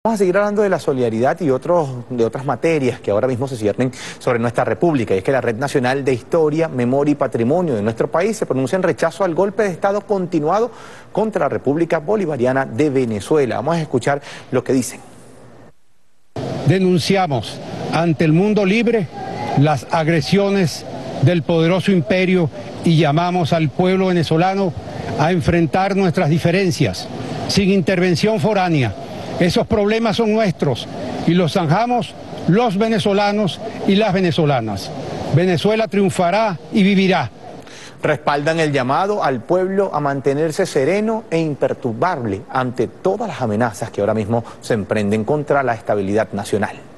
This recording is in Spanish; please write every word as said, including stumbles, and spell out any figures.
Vamos a seguir hablando de la solidaridad y otros, de otras materias que ahora mismo se ciernen sobre nuestra república. Y es que la Red Nacional de Historia, Memoria y Patrimonio de nuestro país se pronuncia en rechazo al golpe de Estado continuado contra la República Bolivariana de Venezuela. Vamos a escuchar lo que dicen. Denunciamos ante el mundo libre las agresiones del poderoso imperio y llamamos al pueblo venezolano a enfrentar nuestras diferencias sin intervención foránea. Esos problemas son nuestros y los zanjamos los venezolanos y las venezolanas. Venezuela triunfará y vivirá. Respaldan el llamado al pueblo a mantenerse sereno e imperturbable ante todas las amenazas que ahora mismo se emprenden contra la estabilidad nacional.